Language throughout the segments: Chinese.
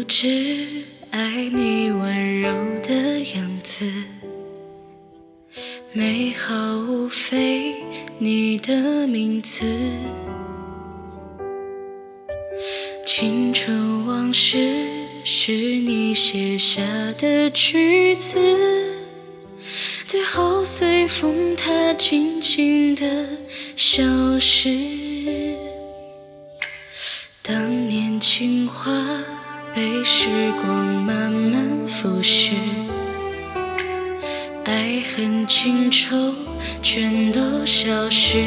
只爱你温柔的样子，美好无非你的名字。青春往事是你写下的句子，最后随风它静静地消失。当年情话被时光慢慢腐蚀，爱恨情仇全都消失，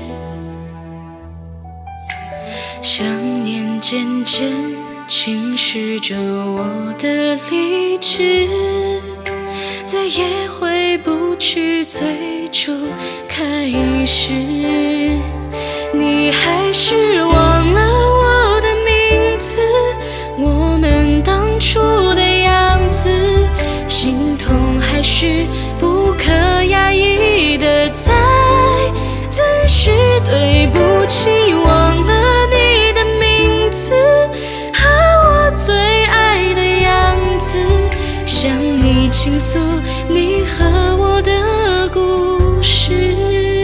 想念渐渐侵蚀着我的理智，再也回不去最初开始。你还是忘了我的名字，我们当初的样子，心痛还是不可压抑的在真实对不起，忘了你的名字和我最爱的样子，向你倾诉你和我的故事。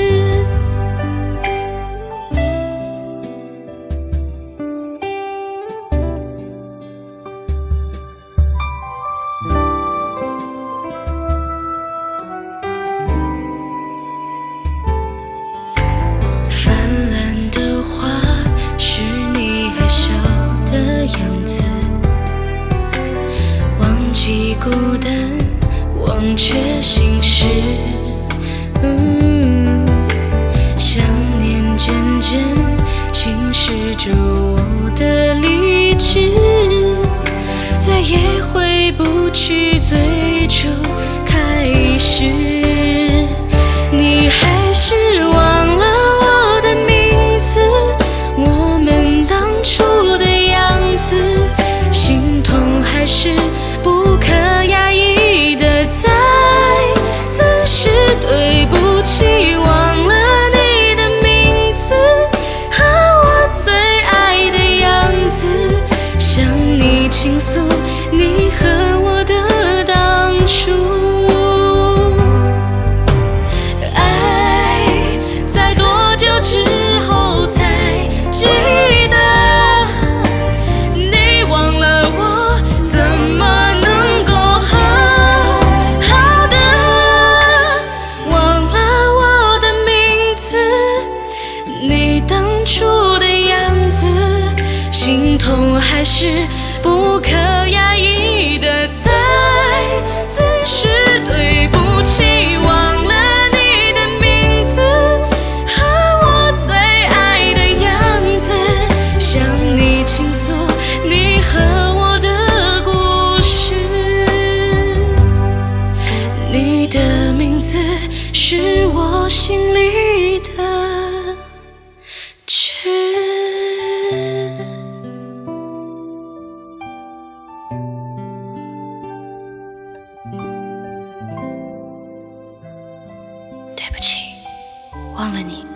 忘记孤单，忘却心事，想念渐渐侵蚀着我的理智，再也回不去最初开始。你还是忘了我的名字，我们当初的样子，心痛还是不可压抑的在真实对不起，忘了你的名字和我最爱的样子，向你倾诉你和我的当初。爱在多久之后才记得，你忘了我怎么能够好好的，忘了我的名字，你当初的样子，心痛还是不可压抑的在真实对不起，忘了你的名字和我最爱的样子，向你倾诉你和我的故事。你的名字是我心里的痣。对不起，忘了你。